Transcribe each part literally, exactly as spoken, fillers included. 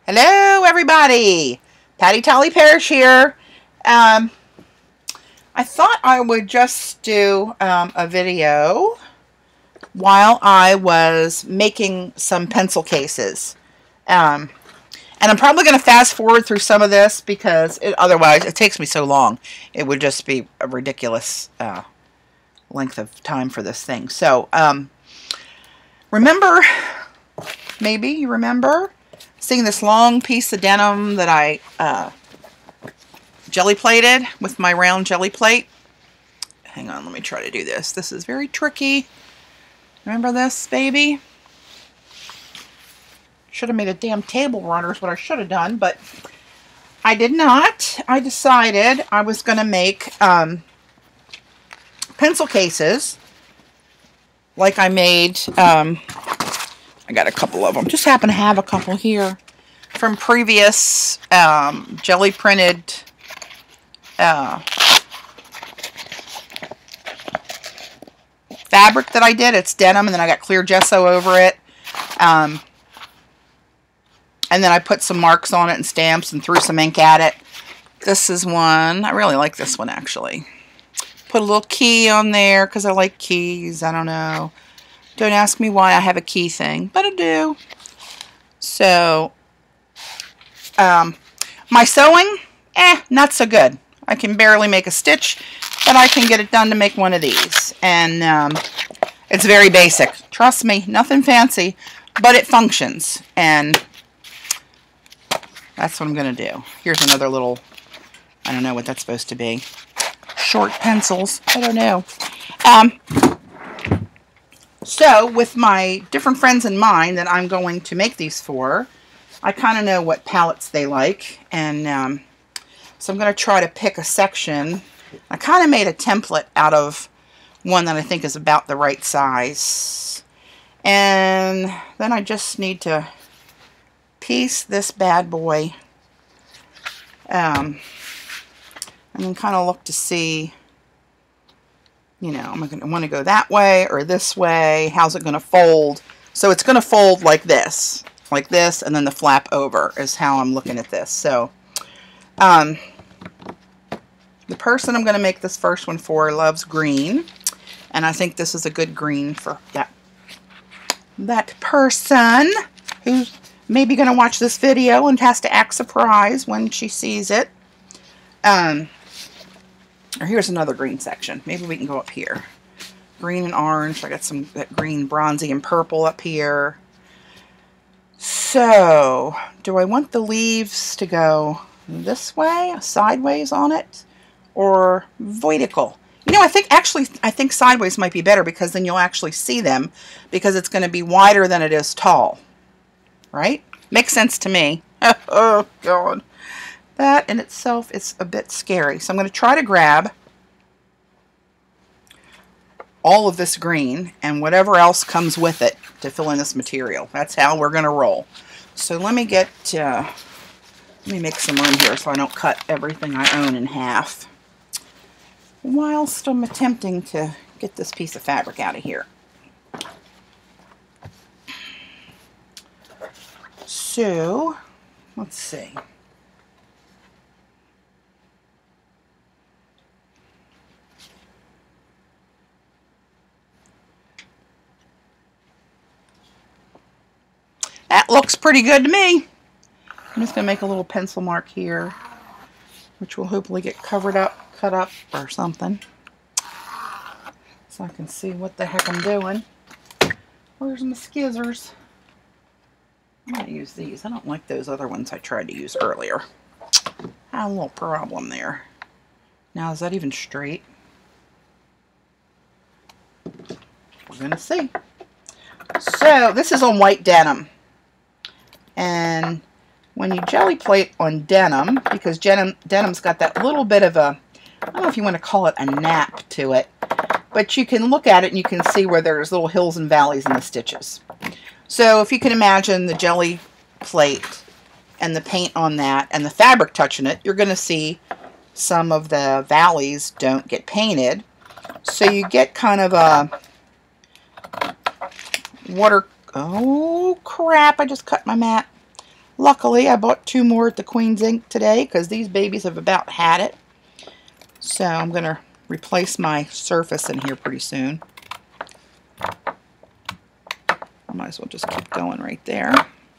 Hello, everybody. Patti Tolley Parrish here. Um, I thought I would just do um, a video while I was making some pencil cases. Um, and I'm probably going to fast forward through some of this because it, otherwise it takes me so long. It would just be a ridiculous uh, length of time for this thing. So, um, remember, maybe you remember seeing this long piece of denim that I uh, jelly plated with my round jelly plate. Hang on, let me try to do this. This is very tricky. Remember this, baby? Should have made a damn table runner is what I should have done, but I did not. I decided I was going to make um, pencil cases like I made... Um, I got a couple of them. Just happen to have a couple here from previous um, jelly printed uh, fabric that I did. It's denim, and then I got clear gesso over it. Um, and then I put some marks on it and stamps and threw some ink at it. This is one. I really like this one, actually. Put a little key on there because I like keys. I don't know. Don't ask me why I have a key thing, but I do. So, um, my sewing, eh, not so good. I can barely make a stitch, but I can get it done to make one of these. And um, it's very basic. Trust me, nothing fancy, but it functions. And that's what I'm going to do. Here's another little, I don't know what that's supposed to be. Short pencils. I don't know. Um... So, with my different friends in mind that I'm going to make these for, I kind of know what palettes they like, and um, so I'm going to try to pick a section. I kind of made a template out of one that I think is about the right size, and then I just need to piece this bad boy, um, and then kind of look to see, you know, am I going to want to go that way or this way? How's it going to fold? So it's going to fold like this, like this, and then the flap over is how I'm looking at this. So, um, the person I'm going to make this first one for loves green, and I think this is a good green for that, that person who's maybe going to watch this video and has to act surprised when she sees it. Um... Or here's another green section. Maybe we can go up here. Green and orange. I got some that green, bronzy, and purple up here. So, do I want the leaves to go this way, sideways on it, or vertical? You know, I think actually, I think sideways might be better because then you'll actually see them because it's going to be wider than it is tall. Right? Makes sense to me. Oh, God. That in itself is a bit scary. So I'm going to try to grab all of this green and whatever else comes with it to fill in this material. That's how we're going to roll. So let me get, uh, let me make some room here so I don't cut everything I own in half, whilst I'm attempting to get this piece of fabric out of here. So, let's see. That looks pretty good to me. I'm just going to make a little pencil mark here, which will hopefully get covered up, cut up, or something. So I can see what the heck I'm doing. Where's my skizzers? I'm going to use these. I don't like those other ones I tried to use earlier. Had a little problem there. Now, is that even straight? We're going to see. So, this is on white denim. And when you jelly plate on denim, because denim, denim's got that little bit of a, I don't know if you want to call it a nap to it, but you can look at it and you can see where there's little hills and valleys in the stitches. So if you can imagine the jelly plate and the paint on that and the fabric touching it, you're going to see some of the valleys don't get painted. So you get kind of a water, oh crap, I just cut my mat. Luckily, I bought two more at the Queen's Ink today because these babies have about had it. So I'm going to replace my surface in here pretty soon. I might as well just keep going right there.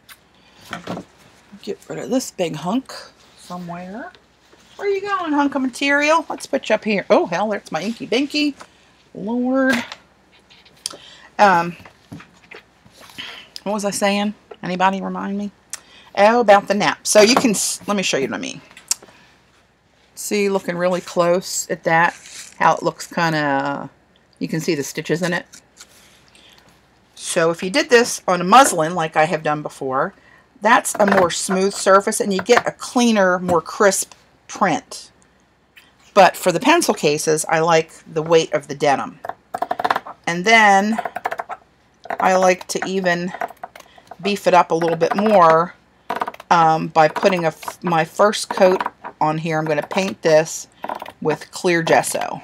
Get rid of this big hunk somewhere. Where are you going, hunk of material? Let's put you up here. Oh, hell, there's my Inky Binky. Lord. Um, what was I saying? Anybody remind me? Oh, about the nap. So you can, let me show you what I mean. See, looking really close at that, how it looks kind of, you can see the stitches in it. So if you did this on a muslin like I have done before, that's a more smooth surface and you get a cleaner, more crisp print. But for the pencil cases, I like the weight of the denim. And then I like to even beef it up a little bit more um, by putting a, my first coat on here. I'm going to paint this with clear gesso.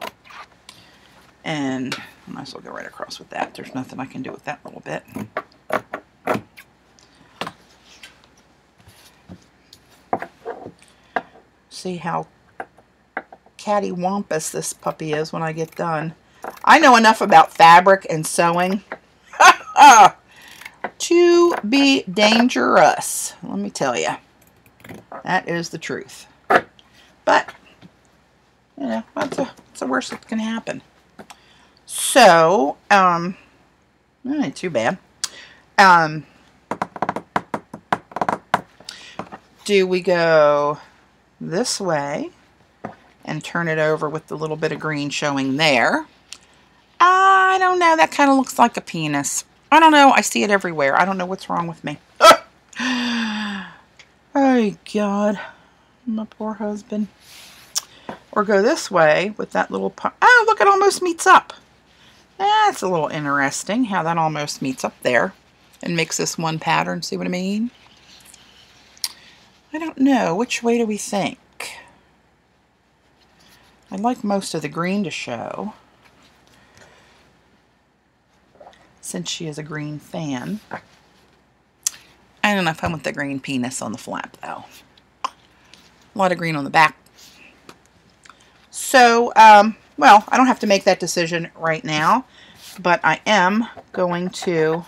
And I might as well go right across with that. There's nothing I can do with that little bit. See how cattywampus this puppy is when I get done. I know enough about fabric and sewing to be dangerous. Let me tell you. That is the truth. But, you know, that's, a, that's the worst that can happen. So, um, that ain't too bad. Um, do we go this way and turn it over with the little bit of green showing there? I don't know. That kind of looks like a penis. I don't know. I see it everywhere. I don't know what's wrong with me. Oh, God. My poor husband. Or go this way with that little... Oh, look, it almost meets up. That's a little interesting how that almost meets up there and makes this one pattern. See what I mean? I don't know. Which way do we think? I'd like most of the green to show, since she is a green fan. I don't know if I want the green penis on the flap, though. A lot of green on the back. So, um, well, I don't have to make that decision right now, but I am going to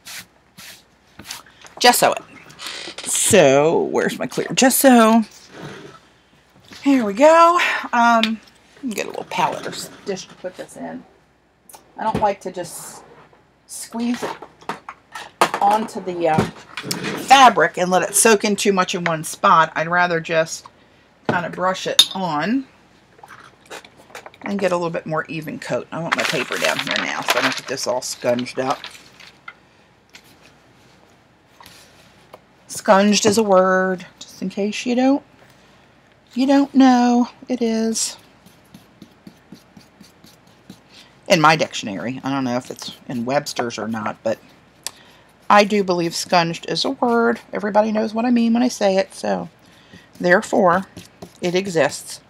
gesso it. So, where's my clear gesso? Here we go. Um, get a little palette or dish to put this in. I don't like to just squeeze it onto the uh, fabric and let it soak in too much in one spot. I'd rather just kind of brush it on and get a little bit more even coat. I want my paper down here now so I don't get this all scunged up. Scunged is a word, just in case you don't, you don't know. It is. In my dictionary. I don't know if it's in Webster's or not, but I do believe scunged is a word. Everybody knows what I mean when I say it, so therefore, it exists.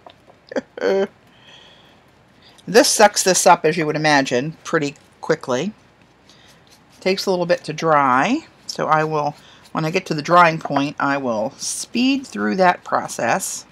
This sucks this up, as you would imagine, pretty quickly. Takes a little bit to dry, so I will, when I get to the drying point, I will speed through that process.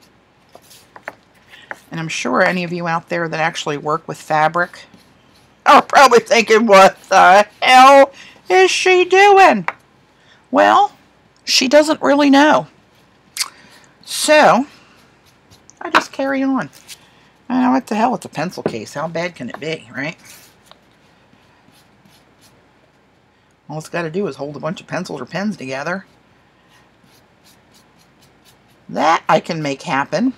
And I'm sure any of you out there that actually work with fabric are probably thinking, what the hell is she doing? Well, she doesn't really know. So, I just carry on. I know what the hell, it's a pencil case. How bad can it be, right? All it's got to do is hold a bunch of pencils or pens together. That I can make happen.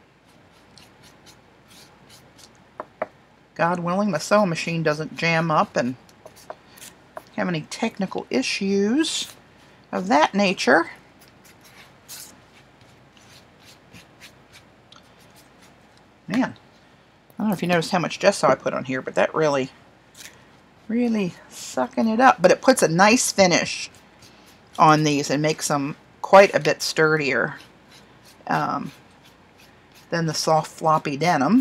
God willing, the sewing machine doesn't jam up and have any technical issues of that nature. Man, I don't know if you noticed how much gesso I put on here, but that really, really sucking it up. But it puts a nice finish on these and makes them quite a bit sturdier um, than the soft floppy denim.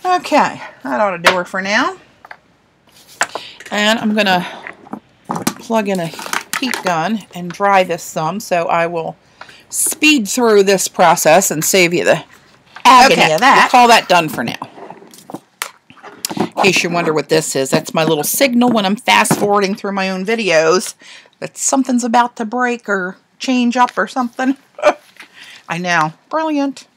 Okay, that ought to do her for now. And I'm going to plug in a heat gun and dry this some, so I will speed through this process and save you the agony okay, of that. We'll call that done for now. In case you wonder what this is, that's my little signal when I'm fast forwarding through my own videos that something's about to break or change up or something. I know. Brilliant.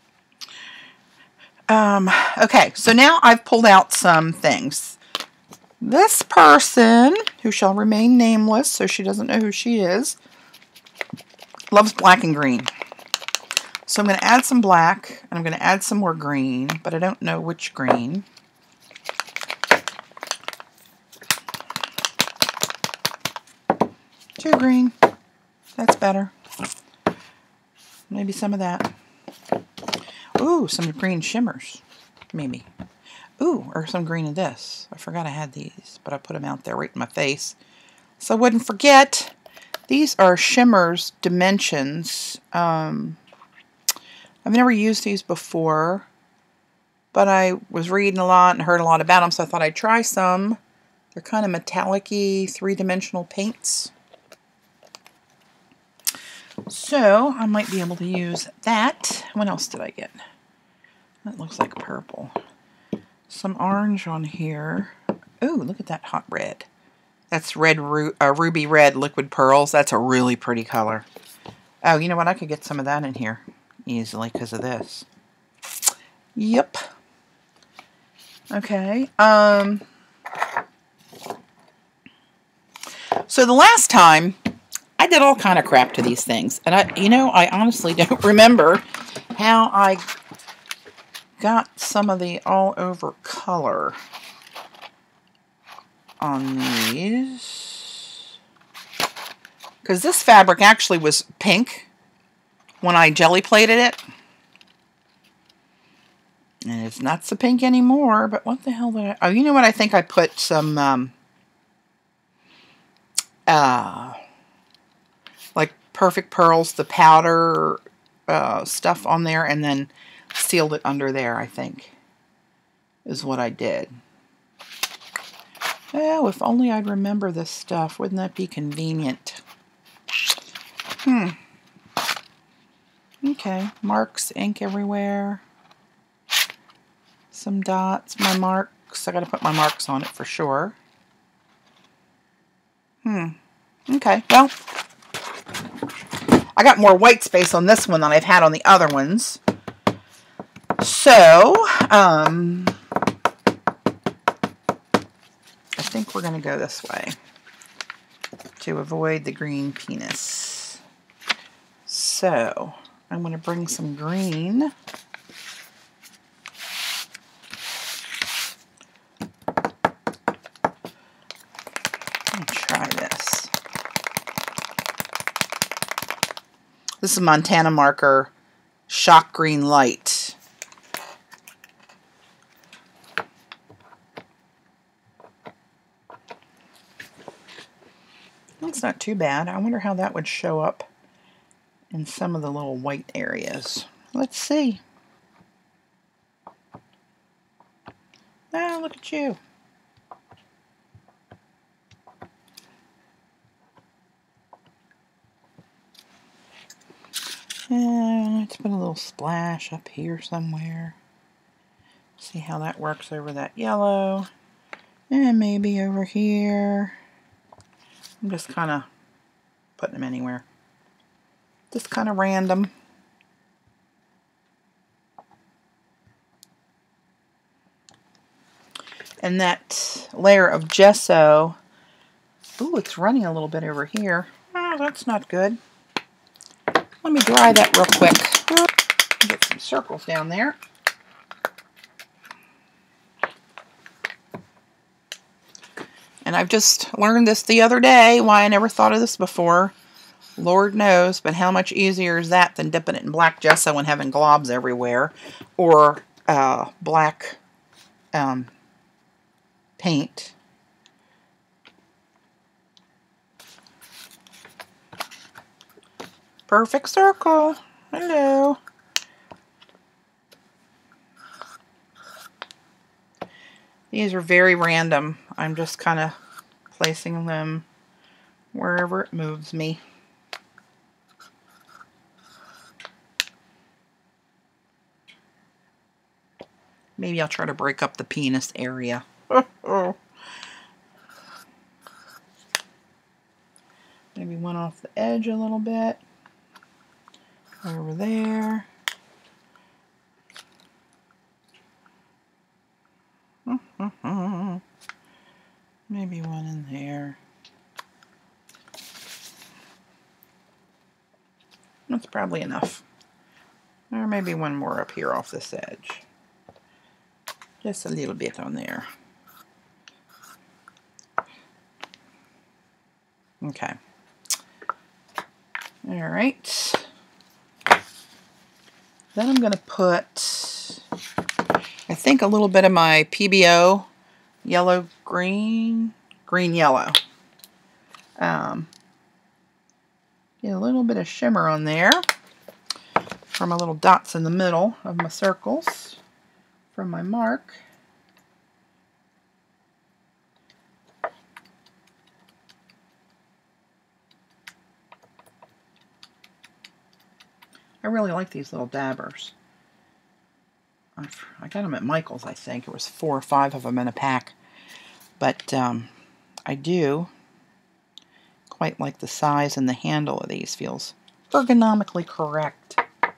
Um, okay, so now I've pulled out some things. This person, who shall remain nameless, so she doesn't know who she is, loves black and green. So I'm going to add some black, and I'm going to add some more green, but I don't know which green. Too green. That's better. Maybe some of that. Ooh, some green shimmers. Maybe. Ooh, or some green of this. I forgot I had these, but I put them out there right in my face so I wouldn't forget. These are Shimmers Dimensions. Um, I've never used these before, but I was reading a lot and heard a lot about them, so I thought I'd try some. They're kind of metallic-y, three-dimensional paints. So I might be able to use that. What else did I get? That looks like purple. Some orange on here. Ooh, look at that hot red. That's red ru uh, ruby red liquid pearls. That's a really pretty color. Oh, you know what? I could get some of that in here easily because of this. Yep. Okay. Um. So the last time I did all kind of crap to these things, and I, you know, I honestly don't remember how I got some of the all over color on these, because this fabric actually was pink when I jelly plated it, and it's not so pink anymore. But what the hell did I, oh, you know what, I think I put some um, uh, like Perfect Pearls, the powder uh, stuff on there, and then sealed it under there, I think, is what I did. Oh, if only I'd remember this stuff. Wouldn't that be convenient? Hmm. Okay. Marks, ink everywhere. Some dots, my marks. I gotta put my marks on it for sure. Hmm. Okay, well, I got more white space on this one than I've had on the other ones. So, um, I think we're going to go this way to avoid the green penis. So, I'm going to bring some green. Let me try this. This is Montana Marker Shock Green Light. That's not too bad. I wonder how that would show up in some of the little white areas. Let's see. Ah, look at you. And let's put a little splash up here somewhere. See how that works over that yellow. And maybe over here. I'm just kind of putting them anywhere. Just kind of random. And that layer of gesso, ooh, it's running a little bit over here. Oh, that's not good. Let me dry that real quick. Get some circles down there. And I've just learned this the other day, why I never thought of this before. Lord knows, but how much easier is that than dipping it in black gesso and having globs everywhere, or uh, black um, paint. Perfect circle. Hello. These are very random. I'm just kind of placing them wherever it moves me. Maybe I'll try to break up the penis area. Maybe one off the edge a little bit. Over there. Maybe one in there. That's probably enough. Or maybe one more up here off this edge. Just a little bit on there. Okay. All right. Then I'm going to put, I think, a little bit of my P B O yellow green, green yellow. Um, get a little bit of shimmer on there for my little dots in the middle of my circles from my mark. I really like these little dabbers. I've, I got them at Michael's, I think. There was four or five of them in a pack. But um, I do quite like the size and the handle of these. Feels ergonomically correct.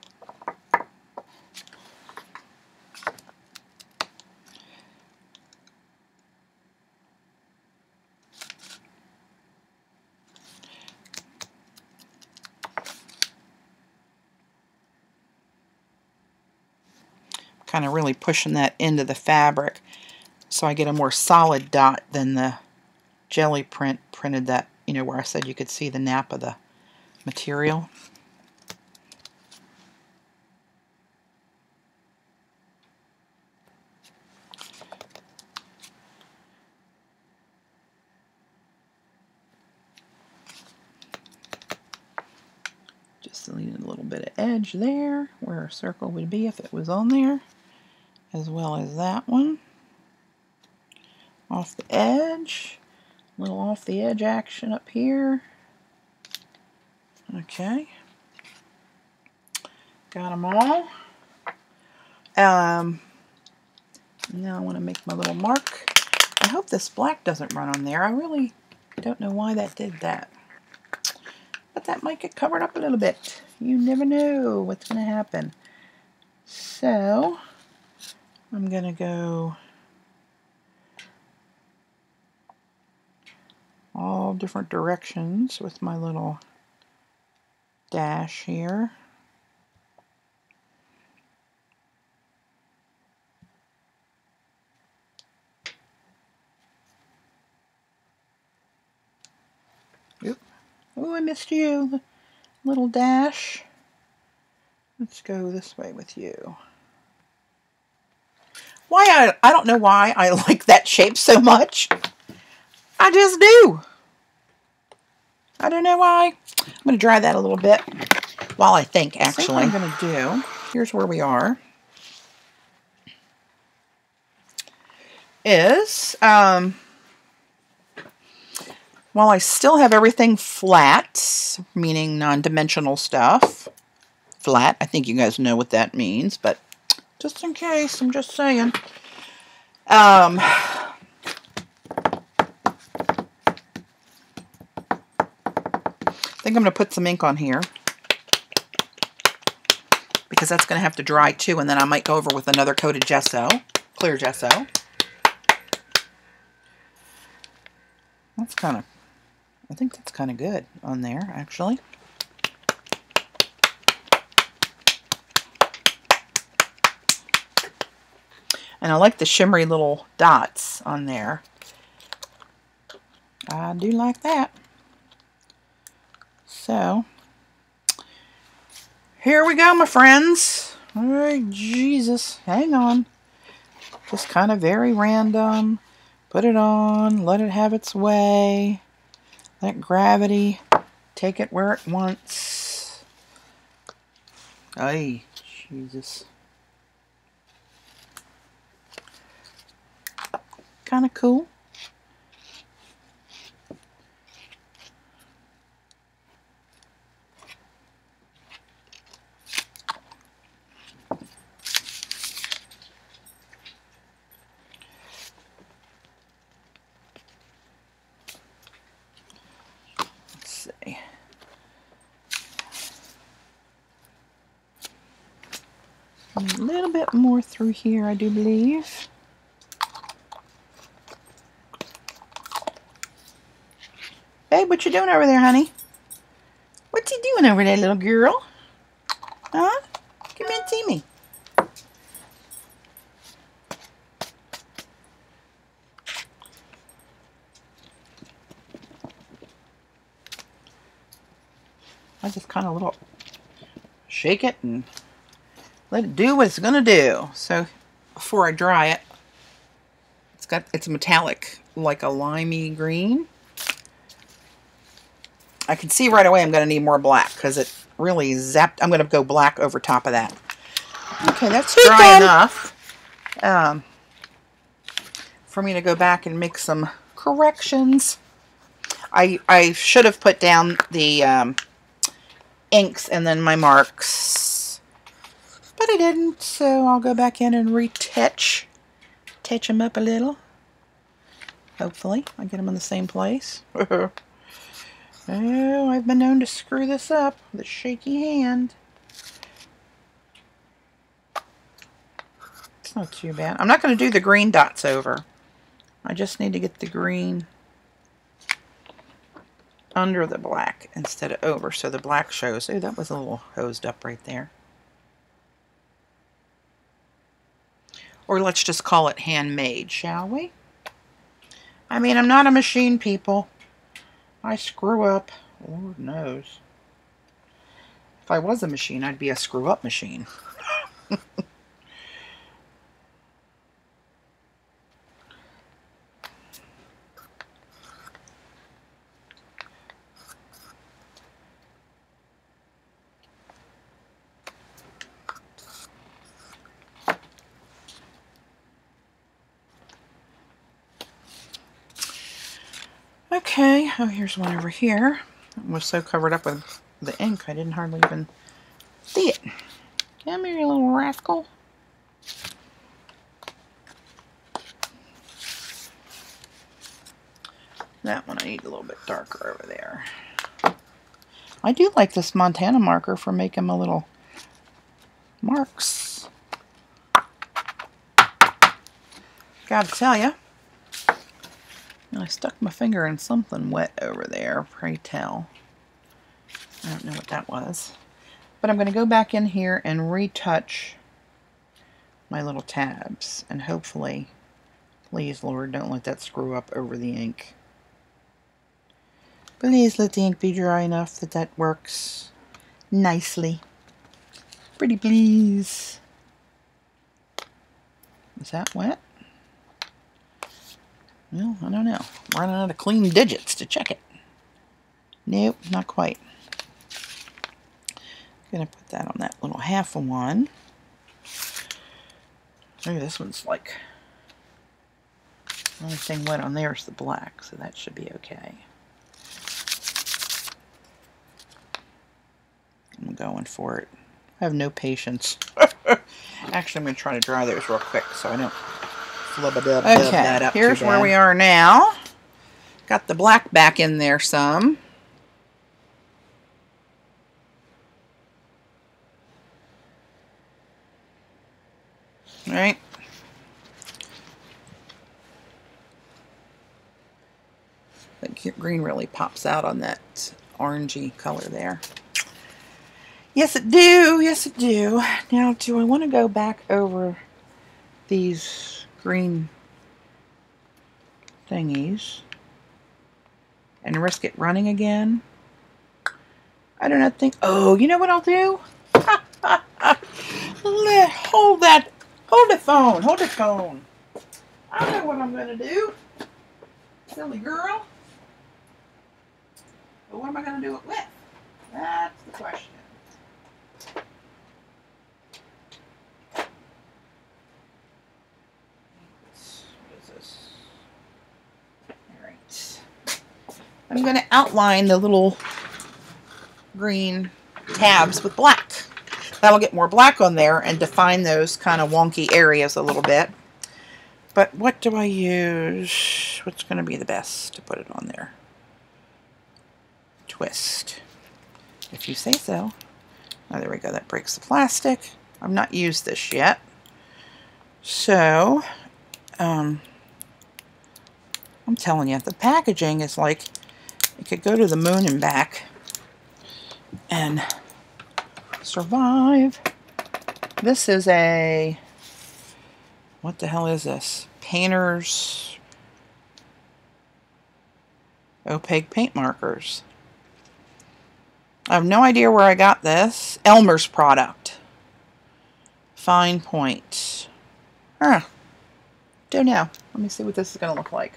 Kind of really pushing that into the fabric so I get a more solid dot than the Gelli print printed that, you know, where I said you could see the nap of the material. Just leaving a little bit of edge there where a circle would be if it was on there, as well as that one. Off the edge, a little off the edge action up here. Okay, got them all. Um, now I want to make my little mark. I hope this black doesn't run on there. I really don't know why that did that. But that might get covered up a little bit. You never know what's going to happen. So, I'm going to go all different directions with my little dash here. Oop. Oh, I missed you. Little dash. Let's go this way with you. Why I, I don't know why I like that shape so much. I just do. I don't know why. I'm going to dry that a little bit while I think, actually. So what I'm going to do, here's where we are, is, um, while I still have everything flat, meaning non-dimensional stuff, flat, I think you guys know what that means, but just in case, I'm just saying. Um, I think I'm going to put some ink on here because that's going to have to dry too, and then I might go over with another coat of gesso, clear gesso. That's kind of, I think that's kind of good on there, actually. And I like the shimmery little dots on there. I do like that. So, here we go, my friends. All right, Jesus, hang on. Just kind of very random. Put it on, let it have its way. Let gravity take it where it wants. Ay, Jesus. kind of cool. Let's see. A little bit more through here, I do believe. Babe, what you doing over there, honey? What's he doing over there, little girl? Huh? Come in and see me. I just kind of little shake it and let it do what it's gonna do. So before I dry it, it's got it's metallic, like a limey green. I can see right away I'm gonna need more black because it really zapped. I'm gonna go black over top of that. Okay, that's dry done. enough um, for me to go back and make some corrections. I I should have put down the um, inks and then my marks, but I didn't, so I'll go back in and retouch touch them up a little. Hopefully I get them in the same place. Oh, I've been known to screw this up with a shaky hand. It's not too bad. I'm not going to do the green dots over. I just need to get the green under the black instead of over, so the black shows. Oh, that was a little hosed up right there. Or let's just call it handmade, shall we? I mean, I'm not a machine, people. I screw up. Lord knows. If I was a machine, I'd be a screw up machine. Okay, oh, here's one over here. It was so covered up with the ink, I didn't hardly even see it. Come here, you little rascal. That one I need a little bit darker over there. I do like this Montana marker for making my little marks. Gotta tell ya. I stuck my finger in something wet over there, pray tell. I don't know what that was. But I'm going to go back in here and retouch my little tabs. And hopefully, please Lord, don't let that screw up over the ink. Please let the ink be dry enough that that works nicely. Pretty please. Is that wet? Well, I don't know. I'm running out of clean digits to check it. Nope, not quite. Gonna put that on that little half of one. Maybe this one's like, the only thing wet on there is the black, so that should be okay. I'm going for it. I have no patience. Actually, I'm going to try to dry those real quick so I don't flub it up. Okay, that up here's where we are now. Got the black back in there some. All right. The green really pops out on that orangey color there. Yes, it do. Yes, it do. Now, do I want to go back over these green thingies and risk it running again? I do not think. Oh, you know what I'll do? Let, hold that. Hold the phone. Hold the phone. I know what I'm going to do. Silly girl. But what am I going to do it with? That's the question. What is this? I'm going to outline the little green tabs with black. That'll get more black on there and define those kind of wonky areas a little bit. But what do I use? What's going to be the best to put it on there? Twist, if you say so. Oh, there we go. That breaks the plastic. I've not used this yet. So, um, I'm telling you, the packaging is like, it could go to the moon and back and survive. This is a, what the hell is this? Painter's opaque paint markers. I have no idea where I got this. Elmer's product. Fine point. Huh. Don't know. Let me see what this is going to look like.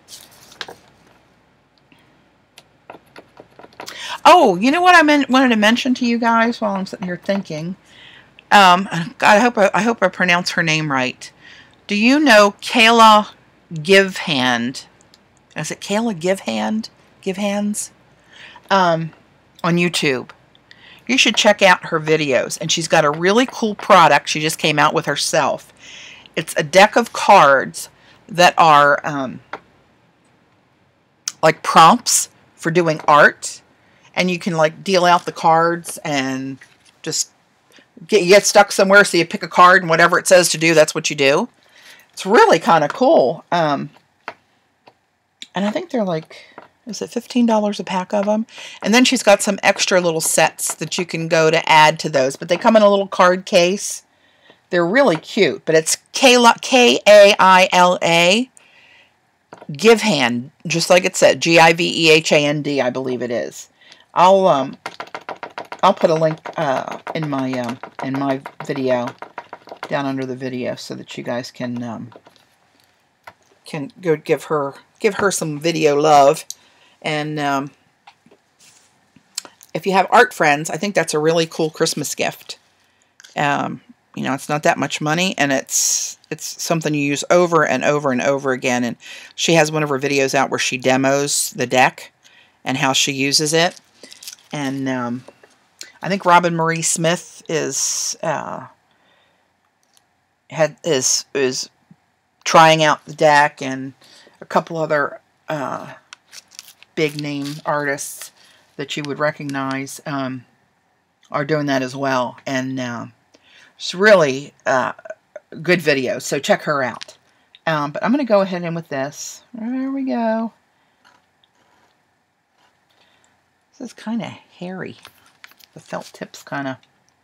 Oh, you know what I meant, wanted to mention to you guys while I'm sitting here thinking? Um, God, I hope I, I hope I pronounce her name right. Do you know Kayla Givehand? Is it Kayla Givehand? Givehands? Um, on YouTube. You should check out her videos. And she's got a really cool product she just came out with herself. It's a deck of cards that are um, like prompts for doing art. And you can like deal out the cards and just get, you get stuck somewhere, so you pick a card and whatever it says to do, that's what you do. It's really kind of cool. Um, and I think they're like, is it fifteen dollars a pack of them? And then she's got some extra little sets that you can go to add to those. But they come in a little card case. They're really cute. But it's Kayla, K A I L A, Givehand, just like it said, G I V E H A N D, I believe it is. I'll um I'll put a link uh, in my um, in my video down under the video so that you guys can um, can go give her give her some video love. And um, if you have art friends, I think that's a really cool Christmas gift. Um, you know, it's not that much money, and it's it's something you use over and over and over again. And she has one of her videos out where she demos the deck and how she uses it. And um, I think Robin Marie Smith is uh, had is is trying out the deck, and a couple other uh, big name artists that you would recognize um, are doing that as well. And uh, it's really uh, good video, so check her out. Um, but I'm going to go ahead and with this. There we go. This is kind of hairy. The felt tip's kind of...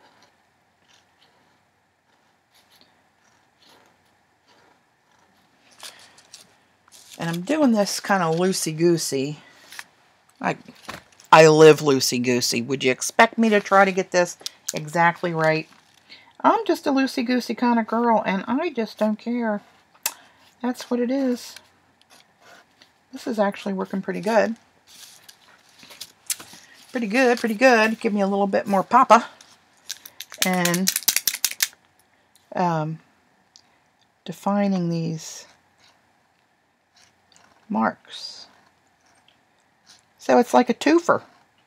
And I'm doing this kind of loosey-goosey. I, I live loosey-goosey. Would you expect me to try to get this exactly right? I'm just a loosey-goosey kind of girl, and I just don't care. That's what it is. This is actually working pretty good. Pretty good, pretty good. Give me a little bit more papa. And um, defining these marks. So it's like a twofer.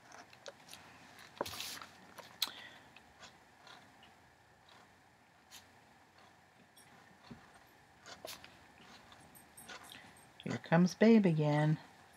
Here comes Babe again.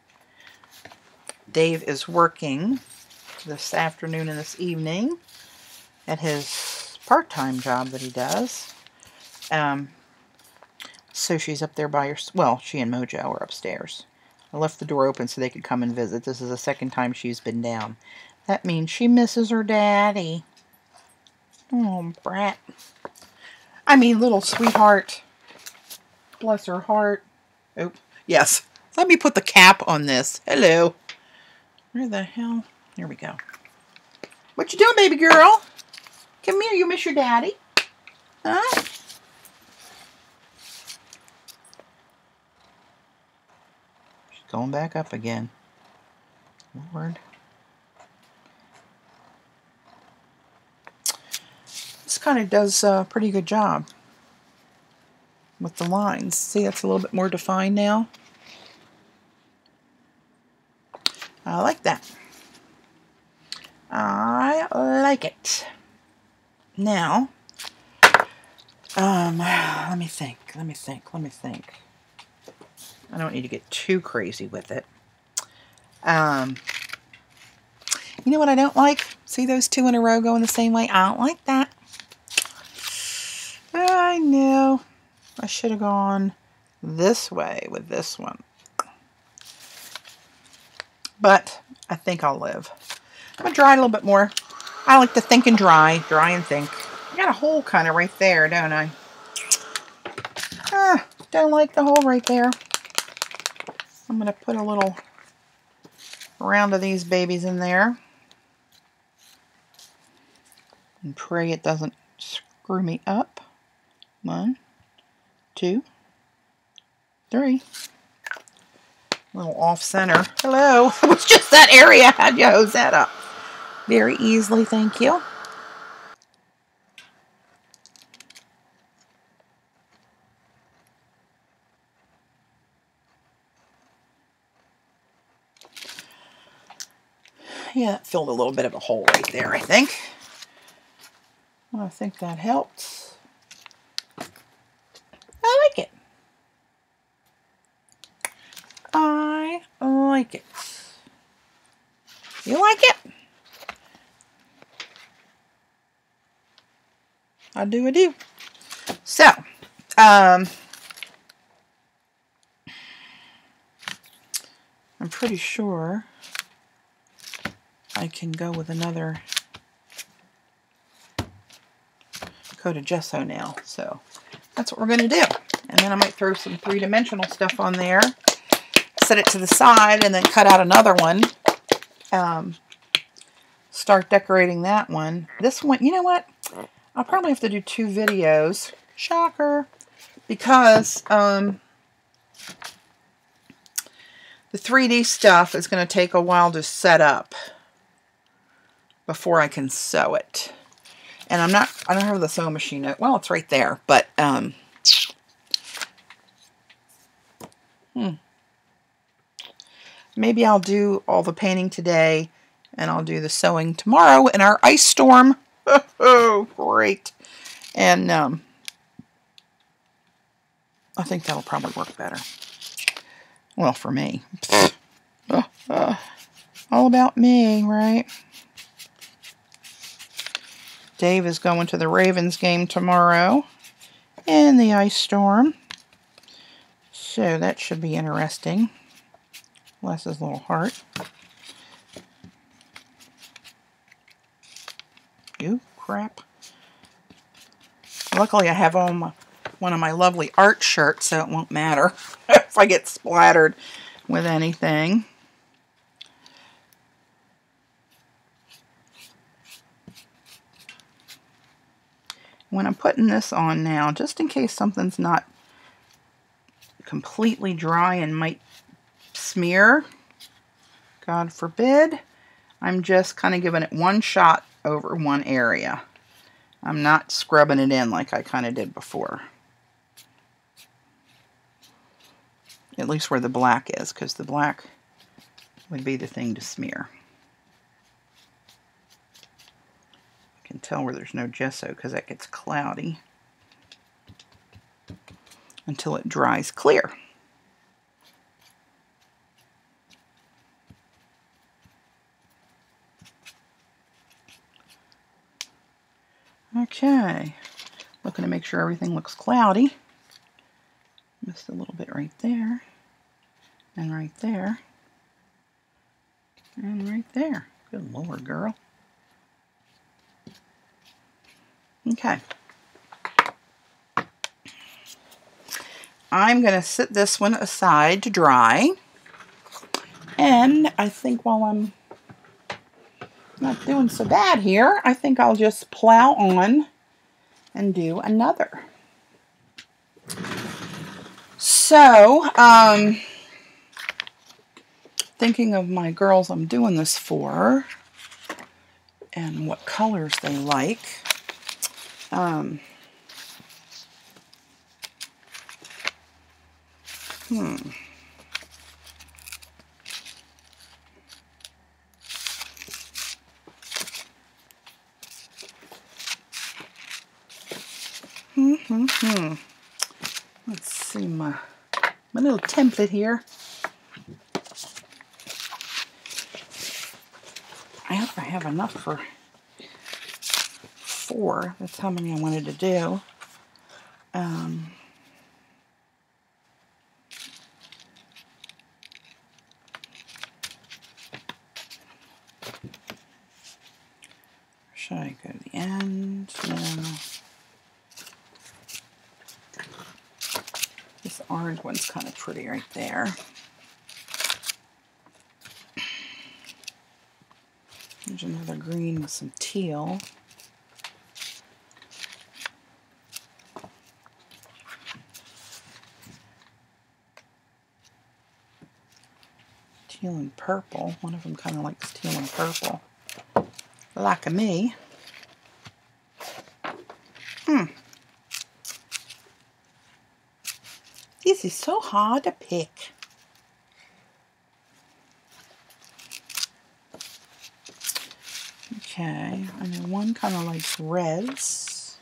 Dave is working this afternoon and this evening at his part-time job that he does. Um, so she's up there by her... Well, she and Mojo are upstairs. I left the door open so they could come and visit. This is the second time she's been down. That means she misses her daddy. Oh, brat. I mean, little sweetheart. Bless her heart. Oh, yes. Let me put the cap on this. Hello. Where the hell? Here we go. What you doing, baby girl? Come here. You miss your daddy? Huh? She's going back up again. Lord. This kind of does a pretty good job with the lines. See, that's a little bit more defined now. I like that. I like it. Now, um, let me think, let me think, let me think. I don't need to get too crazy with it. Um, you know what I don't like? See those two in a row going the same way? I don't like that. I know. I should have gone this way with this one. But I think I'll live. I'm going to dry it a little bit more. I like to think and dry. Dry and think. I got a hole kind of right there, don't I? Ah, don't like the hole right there. I'm going to put a little round of these babies in there. And pray it doesn't screw me up. One, two, three. A little off center. Hello. It was just that area. How'd you hose that up? Very easily, thank you. Yeah, that filled a little bit of a hole right there, I think. I think that helps. I like it. I like it. You like it? I do, I do. So, um, I'm pretty sure I can go with another coat of gesso now. So that's what we're going to do. And then I might throw some three-dimensional stuff on there, set it to the side, and then cut out another one. Um, start decorating that one. This one, you know what? I'll probably have to do two videos. Shocker. Because um, the three D stuff is going to take a while to set up before I can sew it. And I'm not, I don't have the sewing machine. Well, it's right there, but um, hmm. maybe I'll do all the painting today and I'll do the sewing tomorrow in our ice storm. Oh, great. And um, I think that'll probably work better. Well, for me. uh, uh, all about me, right? Dave is going to the Ravens game tomorrow in the ice storm. So that should be interesting. Bless his little heart. You crap. Luckily I have on my, one of my lovely art shirts, so it won't matter if I get splattered with anything. When I'm putting this on now, just in case something's not completely dry and might smear, God forbid, I'm just kind of giving it one shot over one area. I'm not scrubbing it in like I kind of did before. At least where the black is, because the black would be the thing to smear. I can tell where there's no gesso because that gets cloudy until it dries clear. Okay, looking to make sure everything looks cloudy. Missed a little bit right there, and right there, and right there. Good Lord, girl. Okay. I'm going to sit this one aside to dry. And I think while I'm not doing so bad here, I think I'll just plow on and do another. So, um, thinking of my girls I'm doing this for and what colors they like. Um, hmm. Let's see my, my little template here. I hope I have enough for four. That's how many I wanted to do. Um, should I go to the end? No. This orange one's kind of pretty right there. There's another green with some teal. Teal and purple. One of them kind of likes teal and purple. Like me. Hmm. This is so hard to pick. Okay, I know one kind of likes reds.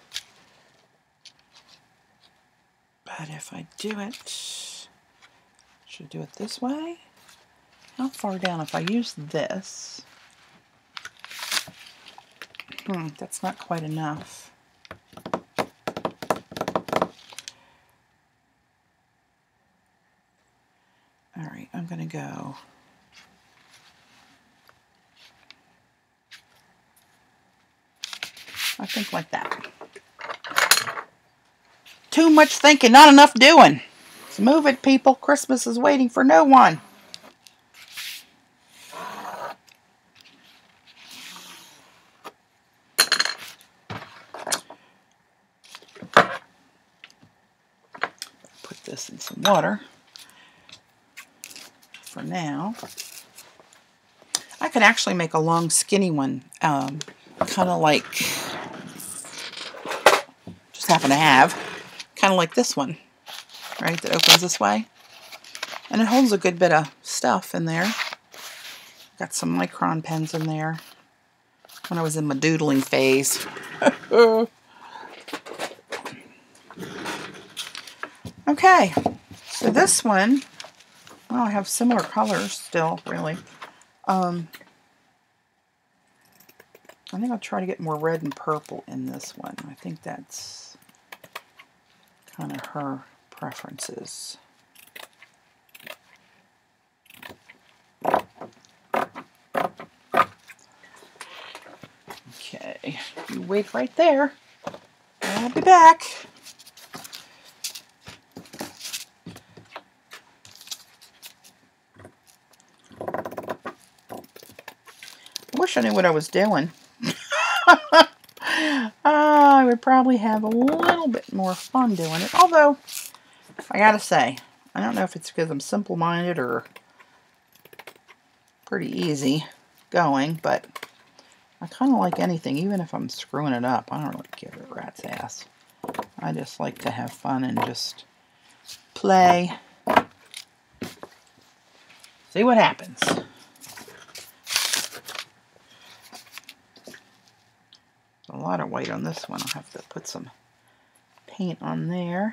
But if I do it, should I do it this way? How far down? If I use this, hmm, that's not quite enough. All right, I'm going to go. I think like that. Too much thinking, not enough doing. Let's move it, people. Christmas is waiting for no one. Put this in some water for now. I could actually make a long skinny one, um, kind of like, just happen to have, kind of like this one, right, that opens this way. And it holds a good bit of stuff in there. Got some micron pens in there when I was in my doodling phase. Okay, so this one, well, I have similar colors still, really. Um, I think I'll try to get more red and purple in this one. I think that's kind of her preferences. Okay, you wait right there. I'll be back. I wish I knew what I was doing. uh, I would probably have a little bit more fun doing it. Although, I gotta say, I don't know if it's because I'm simple-minded or pretty easy going, but I kind of like anything, even if I'm screwing it up. I don't really give it a rat's ass. I just like to have fun and just play. See what happens. A lot of white on this one. I'll have to put some paint on there.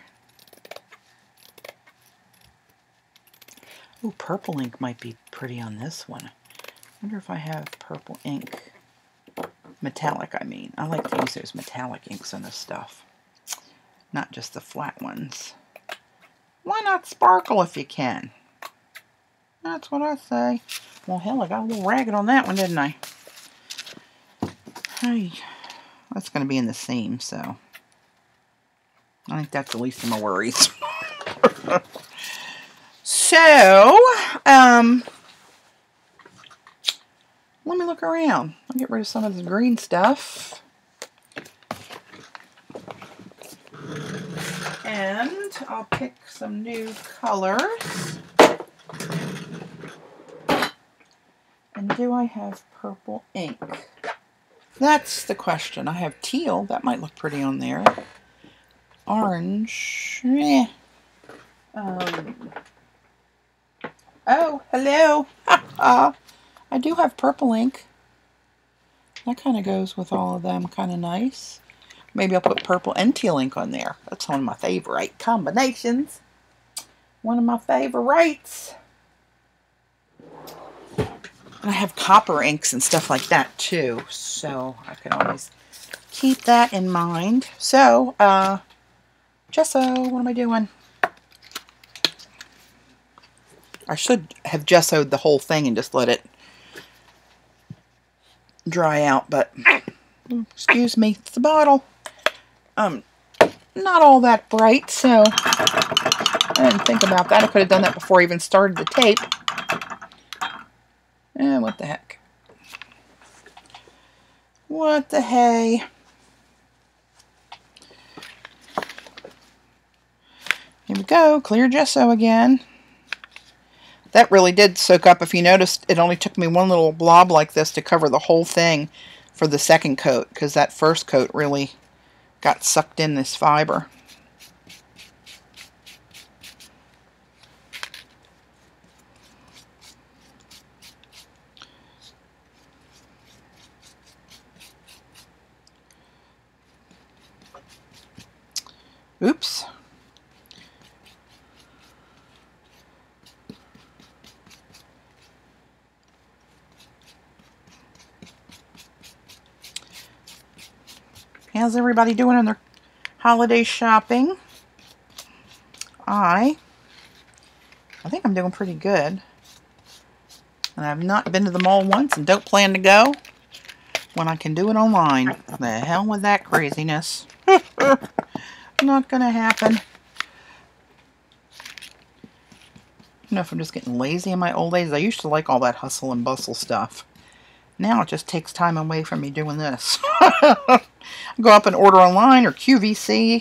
Ooh, purple ink might be pretty on this one. I wonder if I have purple ink. Metallic, I mean. I like to use those metallic inks on this stuff. Not just the flat ones. Why not sparkle if you can? That's what I say. Well, hell, I got a little ragged on that one, didn't I? Hey. That's going to be in the seam, so I think that's the least of my worries. So, um, let me look around. I'll get rid of some of this green stuff. And I'll pick some new colors. And do I have purple ink? That's the question. I have teal. That might look pretty on there. Orange. Eh. Um, oh, hello. I do have purple ink. That kind of goes with all of them. Kind of nice. Maybe I'll put purple and teal ink on there. That's one of my favorite combinations. One of my favorites. And I have copper inks and stuff like that too. So I can always keep that in mind. So, uh, gesso, what am I doing? I should have gessoed the whole thing and just let it dry out, but excuse me, it's a bottle. Um, not all that bright, so I didn't think about that. I could have done that before I even started the tape. Eh, what the heck? What the hey? Here we go, clear gesso again. That really did soak up. If you noticed, it only took me one little blob like this to cover the whole thing for the second coat, because that first coat really got sucked in this fiber. Oops. How's everybody doing on their holiday shopping? I, I think I'm doing pretty good. And I've not been to the mall once and don't plan to go when I can do it online. The hell with that craziness. Not gonna happen. I don't know if I'm just getting lazy in my old age. I used to like all that hustle and bustle stuff. Now it just takes time away from me doing this. Go up and order online or Q V C,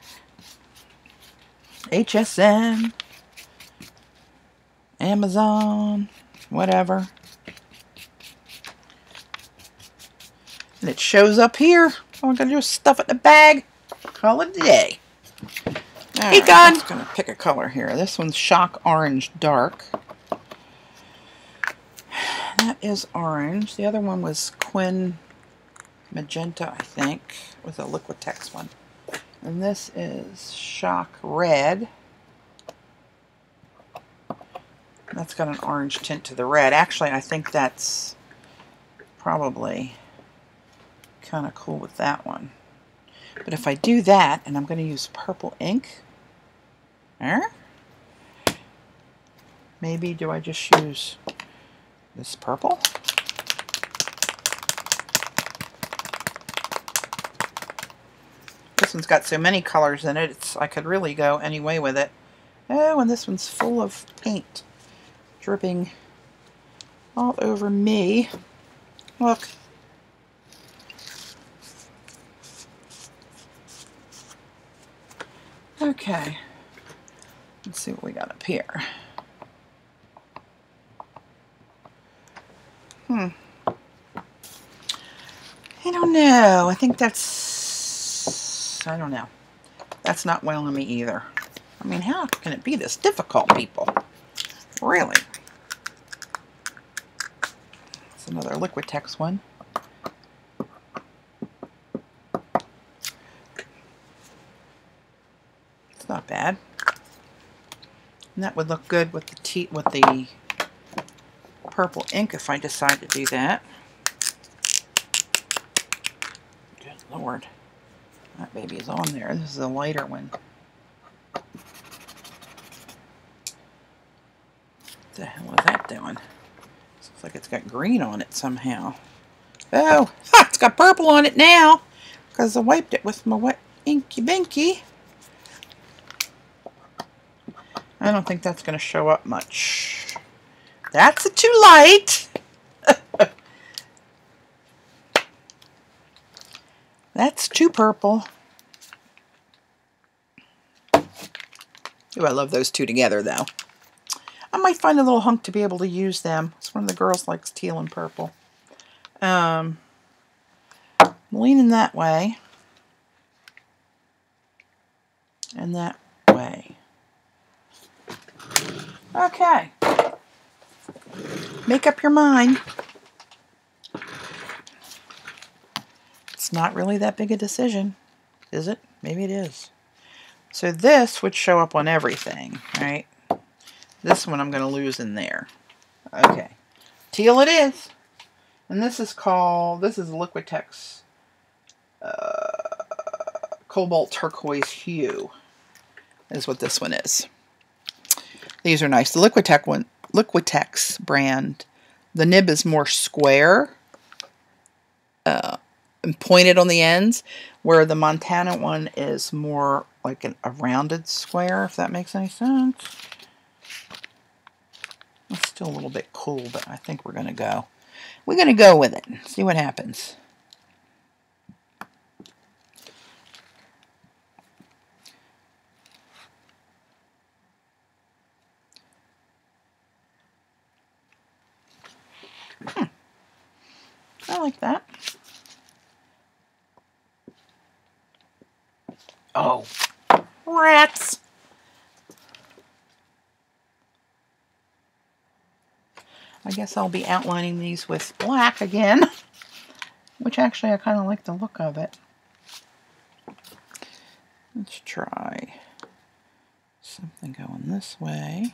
H S N, Amazon, whatever. And it shows up here. All I'm going to do is stuff it in a bag. Call it a day. Hey, right, God. I'm just going to pick a color here. This one's Shock Orange Dark. That is orange. The other one was Quinn Magenta, I think, with a Liquitex one. And this is Shock Red. That's got an orange tint to the red. Actually, I think that's probably kind of cool with that one. But if I do that, and I'm going to use purple ink, there. Maybe do I just use this purple? This one's got so many colors in it, it's, I could really go any way with it. Oh, and this one's full of paint dripping all over me. Look. Okay. Let's see what we got up here. Hmm. I don't know. I think that's... I don't know. That's not well on me either. I mean, how can it be this difficult, people? Really? It's another Liquitex one. It's not bad. And that would look good with the tea, with the purple ink if I decide to do that. Good Lord. That baby is on there. This is a lighter one. What the hell is that doing? Looks like it's got green on it somehow. Oh, ha, it's got purple on it now because I wiped it with my wet Inky Binky. I don't think that's going to show up much. That's too light. That's too purple. Ooh, I love those two together, though. I might find a little hunk to be able to use them. It's one of the girls likes teal and purple. Um, I'm leaning that way. And that way. Okay. Make up your mind. It's not really that big a decision. Is it? Maybe it is. So this would show up on everything, right? This one I'm going to lose in there. Okay. Teal it is. And this is called, this is Liquitex uh, Cobalt Turquoise Hue is what this one is. These are nice. The Liquitex one, Liquitex brand, the nib is more square uh, and pointed on the ends, where the Montana one is more like an, a rounded square, if that makes any sense. It's still a little bit cool, but I think we're going to go. We're going to go with it. See what happens. Hmm. I like that. Oh, rats. I guess I'll be outlining these with black again, which actually I kind of like the look of it. Let's try something going this way.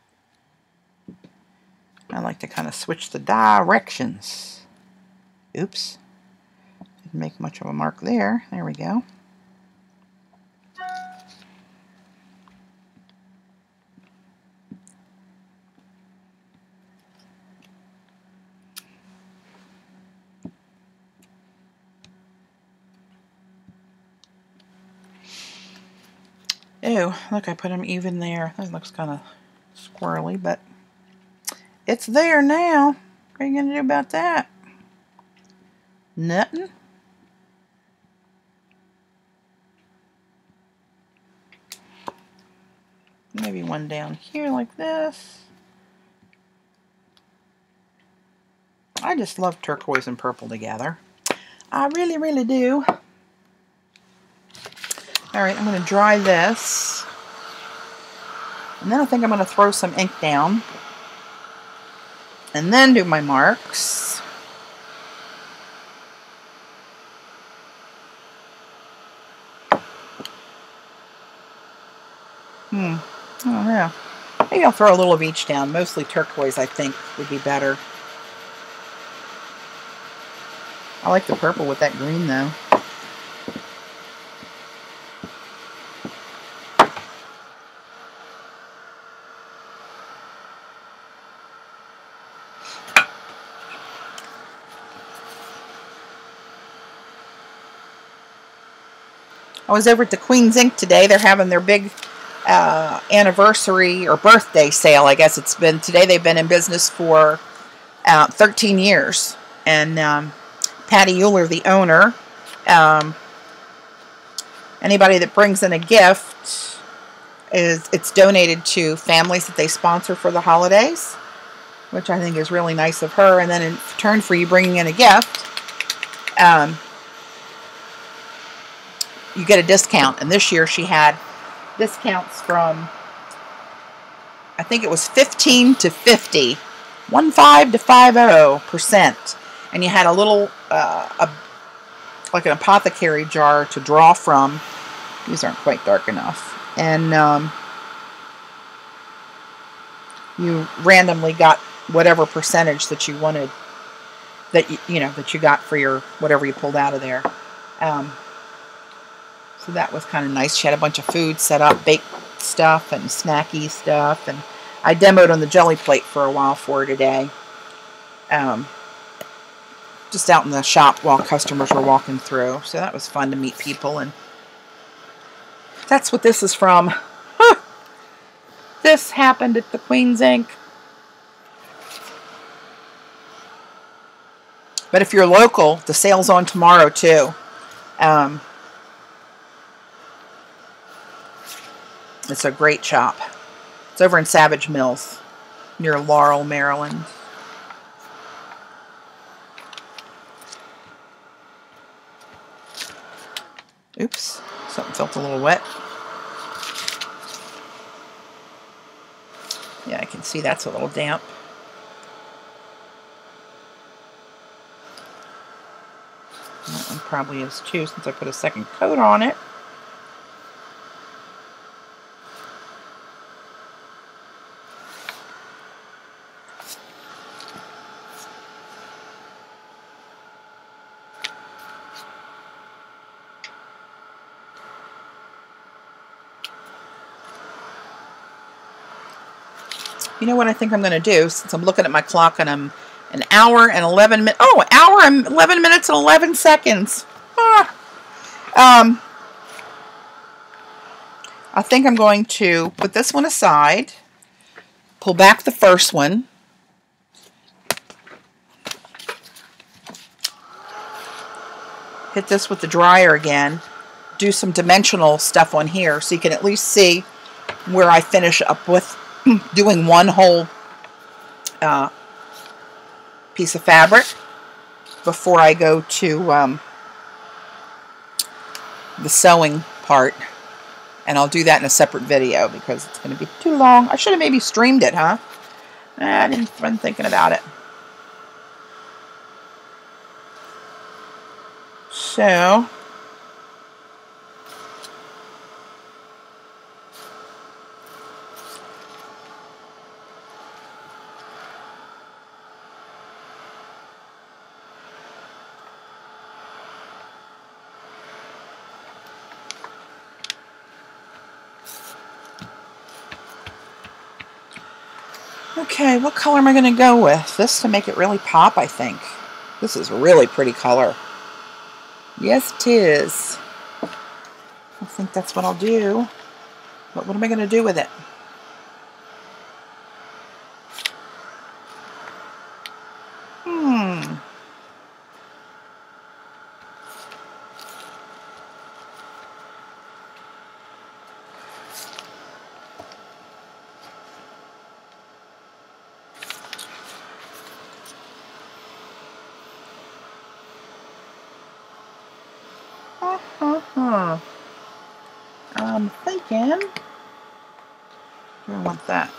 I like to kind of switch the directions. Oops. Didn't make much of a mark there. There we go. Ew, look, I put them even there. That looks kind of squirrely, but it's there now. What are you going to do about that? Nothing. Maybe one down here like this. I just love turquoise and purple together. I really, really do. Alright, I'm going to dry this. And then I think I'm going to throw some ink down. And then do my marks. Hmm. I don't know. Maybe I'll throw a little of each down. Mostly turquoise, I think, would be better. I like the purple with that green, though. I was over at the Queen's Ink today. They're having their big uh, anniversary or birthday sale. I guess it's been today. They've been in business for uh, thirteen years. And um, Patti Euler, the owner, um, anybody that brings in a gift, is it's donated to families that they sponsor for the holidays, which I think is really nice of her. And then in return for you bringing in a gift, um, you get a discount. And this year she had discounts from, I think it was fifteen to fifty, one five to five zero percent, and you had a little uh, a, like an apothecary jar to draw from. These aren't quite dark enough, and um, you randomly got whatever percentage that you wanted, that you, you know that you got for your whatever you pulled out of there. Um, So that was kind of nice. She had a bunch of food set up, baked stuff and snacky stuff. And I demoed on the jelly plate for a while for her today. Um, just out in the shop while customers were walking through. So that was fun to meet people. And that's what this is from. Huh. This happened at the Queen's Ink. But if you're local, the sale's on tomorrow too. Um... It's a great shop. It's over in Savage Mills, near Laurel, Maryland. Oops, something felt a little wet. Yeah, I can see that's a little damp. That one probably is too, since I put a second coat on it. You know what I think I'm going to do, since I'm looking at my clock and I'm an hour and eleven minutes. Oh, hour and eleven minutes and eleven seconds. Ah. Um, I think I'm going to put this one aside, pull back the first one, hit this with the dryer again, do some dimensional stuff on here so you can at least see where I finish up with doing one whole uh, piece of fabric before I go to um, the sewing part. And I'll do that in a separate video because it's going to be too long. I should have maybe streamed it, huh? I didn't been thinking about it. So, okay, what color am I going to go with? This to make it really pop, I think. This is a really pretty color. Yes, it is. I think that's what I'll do. But what am I going to do with it? Hmm. Uh-huh. I'm thinking, do I want that?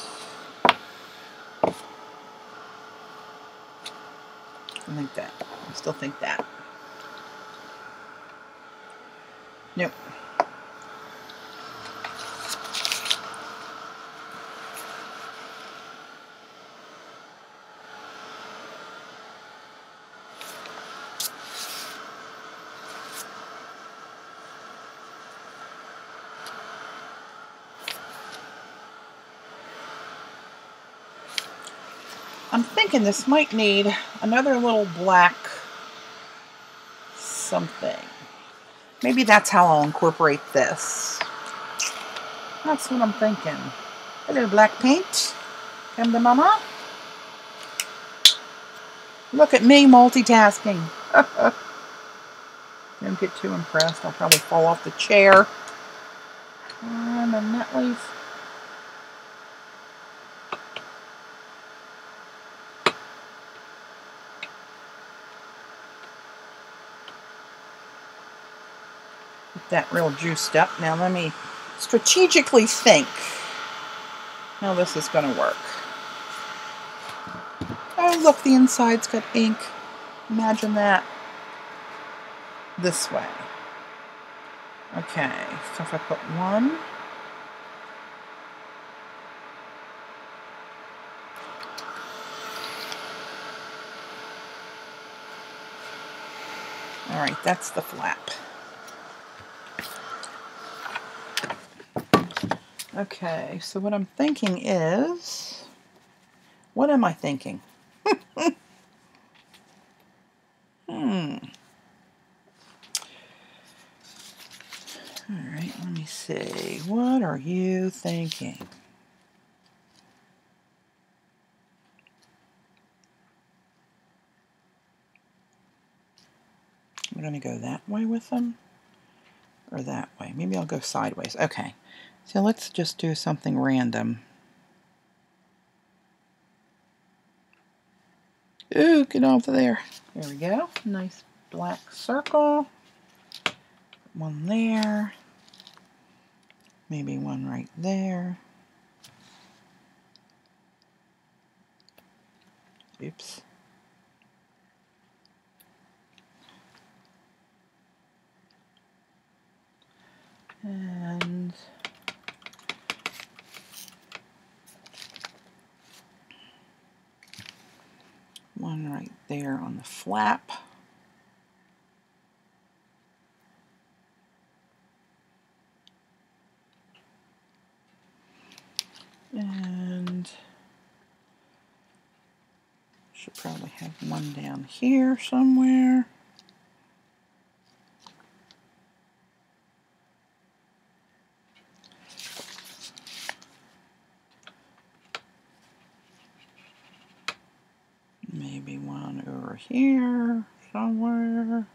I think that. I still think that. Nope. I'm thinking this might need another little black something. Maybe that's how I'll incorporate this. That's what I'm thinking. A little black paint. Come to mama. Look at me multitasking. Don't get too impressed. I'll probably fall off the chair. And a net leaf. Get that real juiced up. Now let me strategically think how this is going to work. Oh, look, the inside's got ink. Imagine that. This way. Okay, so if I put one, all right, that's the flap. Okay, so what I'm thinking is, what am I thinking? hmm. All right, let me see. What are you thinking? I'm going to go that way with them, or that way. Maybe I'll go sideways. Okay, so let's just do something random. Ooh, get off of there. There we go. Nice black circle. One there. Maybe one right there. Oops. And one right there on the flap. And should probably have one down here somewhere. Maybe one over here somewhere.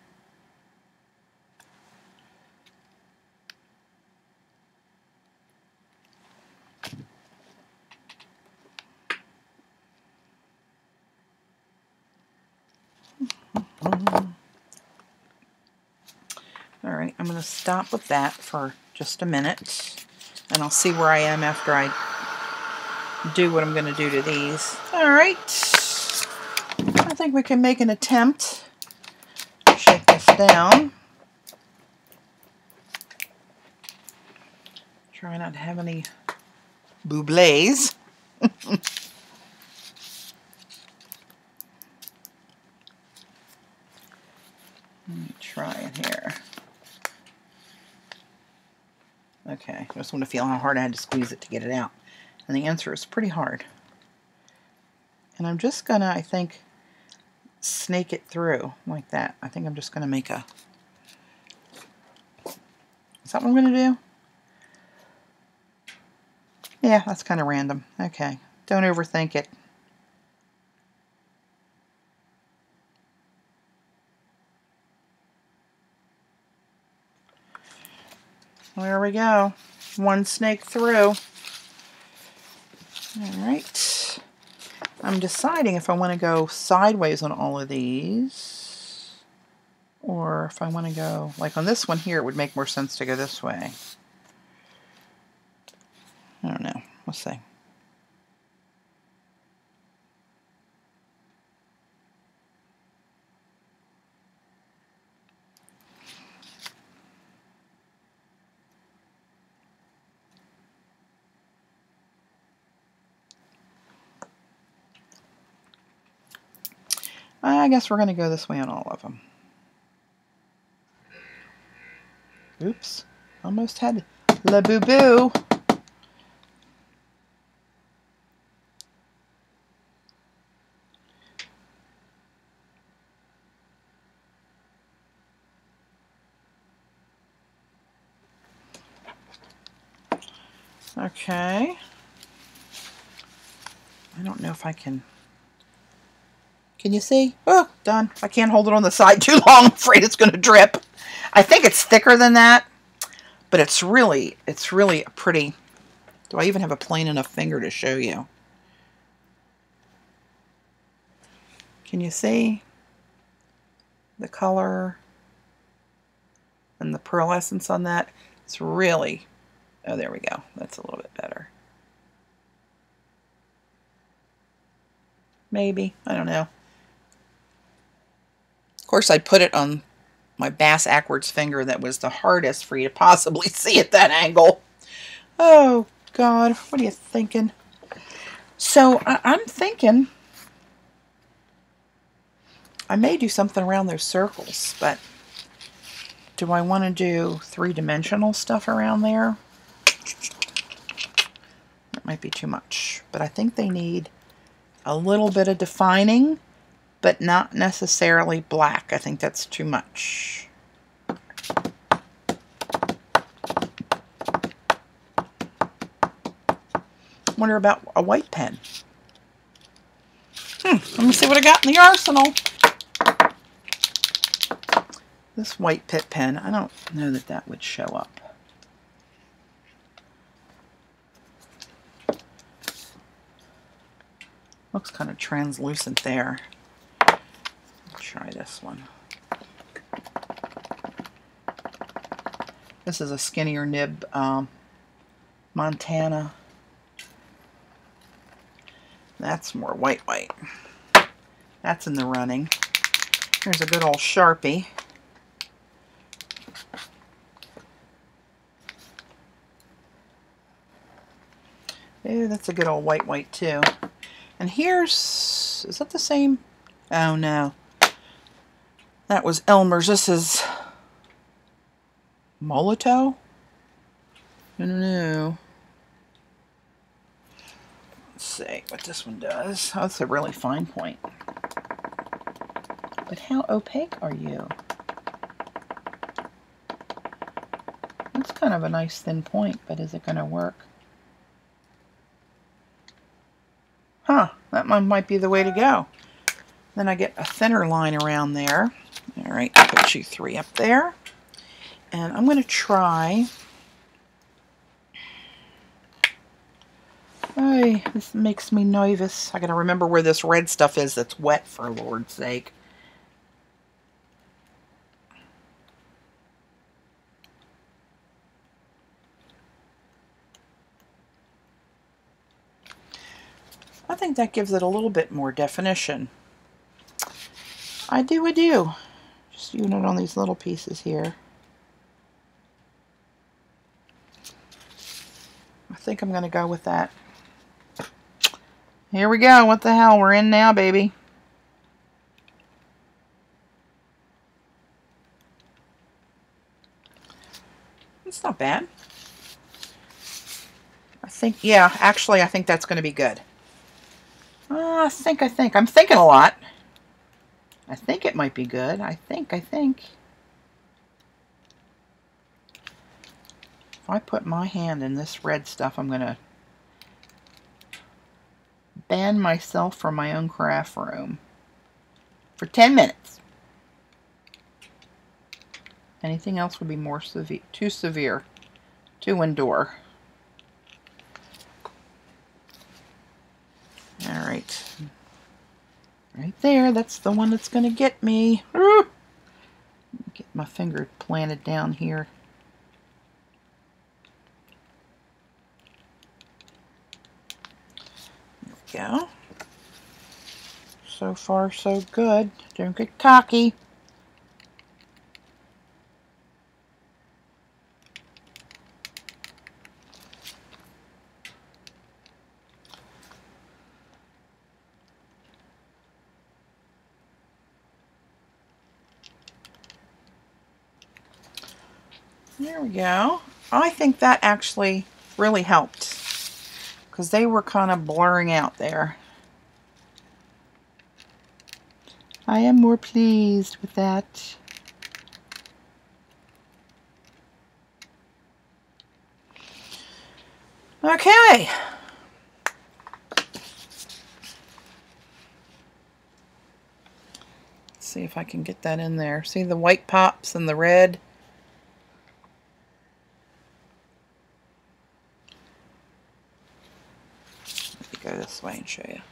All right, I'm going to stop with that for just a minute, and I'll see where I am after I do what I'm going to do to these. All right, I think we can make an attempt to shake this down. Try not to have any bublés. Let me try it here. Okay, I just want to feel how hard I had to squeeze it to get it out. And the answer is pretty hard. And I'm just gonna, I think, snake it through like that. I think I'm just gonna make a... Is that what I'm gonna do? Yeah, that's kind of random. Okay, don't overthink it. There we go. One snake through. All right. I'm deciding if I want to go sideways on all of these, or if I want to go, like on this one here, it would make more sense to go this way. I don't know. We'll see. I guess we're going to go this way on all of them. Oops. Almost had la boo-boo. Okay. I don't know if I can... Can you see? Oh, done. I can't hold it on the side too long. I'm afraid it's going to drip. I think it's thicker than that, but it's really, it's really pretty. Do I even have a plain enough finger to show you? Can you see the color and the pearlescence on that? It's really, oh, there we go. That's a little bit better. Maybe. I don't know. Of course, I put it on my bass backwards finger that was the hardest for you to possibly see at that angle. Oh, God. What are you thinking? So, I I'm thinking I may do something around those circles, but do I want to do three-dimensional stuff around there? That might be too much, but I think they need a little bit of defining, but not necessarily black. I think that's too much. Wonder about a white pen. Hmm, let me see what I got in the arsenal. This white pit pen, I don't know that that would show up. Looks kind of translucent there. Try this one. This is a skinnier nib um, Montana. That's more white white. That's in the running. Here's a good old Sharpie. Ew, that's a good old white white too. And here's, is that the same? Oh no. That was Elmer's. This is Molotow? No, no, no. Let's see what this one does. Oh, it's a really fine point. But how opaque are you? That's kind of a nice thin point, but is it going to work? Huh, that one might be the way to go. Then I get a thinner line around there. All right, put you three up there. And I'm going to try... Ay, this makes me nervous. I got to remember where this red stuff is that's wet, for Lord's sake. I think that gives it a little bit more definition. I do, I do. Just using it on these little pieces here. I think I'm going to go with that. Here we go. What the hell? We're in now, baby. It's not bad. I think, yeah, actually, I think that's going to be good. Uh, I think, I think. I'm thinking a lot. I think it might be good. I think, I think. If I put my hand in this red stuff, I'm going to ban myself from my own craft room for ten minutes. Anything else would be more severe, too severe to endure. All right. Right there, that's the one that's going to get me. Get my finger planted down here. There we go. So far, so good. Don't get cocky. There we go. I think that actually really helped because they were kind of blurring out there. I am more pleased with that. Okay. Let's see if I can get that in there. See the white pops and the red? Go this way and show you.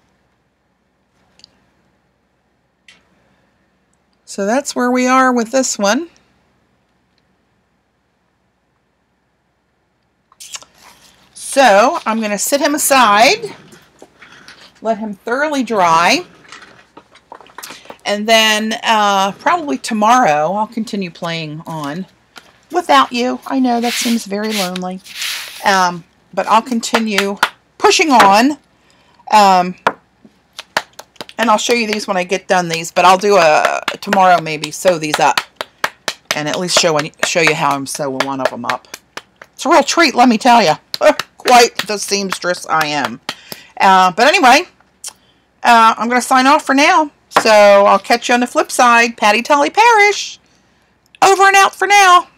So that's where we are with this one. So I'm going to sit him aside, let him thoroughly dry, and then uh, probably tomorrow I'll continue playing on without you. I know that seems very lonely, um, but I'll continue pushing on, um, and I'll show you these when I get done these, but I'll do a tomorrow maybe sew these up and at least show show you how I'm sewing one of them up. It's a real treat, let me tell you. Quite the seamstress I am. Uh, but anyway, uh, I'm going to sign off for now, so I'll catch you on the flip side. Patti Tolley Parrish, over and out for now.